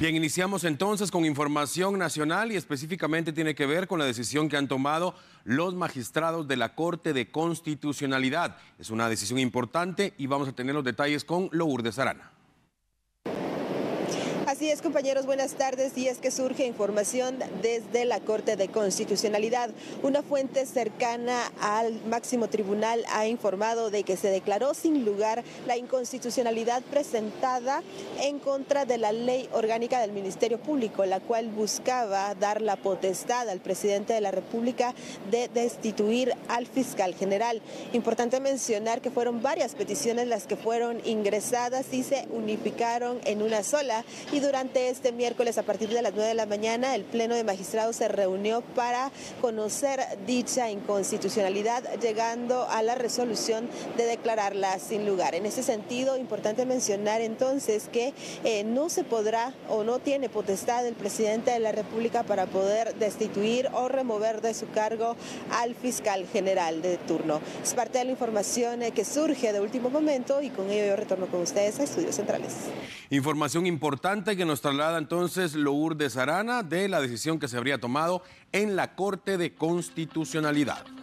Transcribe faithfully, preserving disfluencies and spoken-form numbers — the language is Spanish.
Bien, iniciamos entonces con información nacional y específicamente tiene que ver con la decisión que han tomado los magistrados de la Corte de Constitucionalidad. Es una decisión importante y vamos a tener los detalles con Lourdes Arana. Así es, compañeros, buenas tardes. Y es que surge información desde la Corte de Constitucionalidad. Una fuente cercana al máximo tribunal ha informado de que se declaró sin lugar la inconstitucionalidad presentada en contra de la Ley Orgánica del Ministerio Público, la cual buscaba dar la potestad al presidente de la República de destituir al fiscal general. Importante mencionar que fueron varias peticiones las que fueron ingresadas y se unificaron en una sola. Y durante este miércoles, a partir de las nueve de la mañana, el Pleno de Magistrados se reunió para conocer dicha inconstitucionalidad, llegando a la resolución de declararla sin lugar. En ese sentido, importante mencionar entonces que eh, no se podrá o no tiene potestad el presidente de la República para poder destituir o remover de su cargo al fiscal general de turno. Es parte de la información eh, que surge de último momento y con ello yo retorno con ustedes a Estudios Centrales. Información importante que nos traslada entonces Lourdes Arana de la decisión que se habría tomado en la Corte de Constitucionalidad.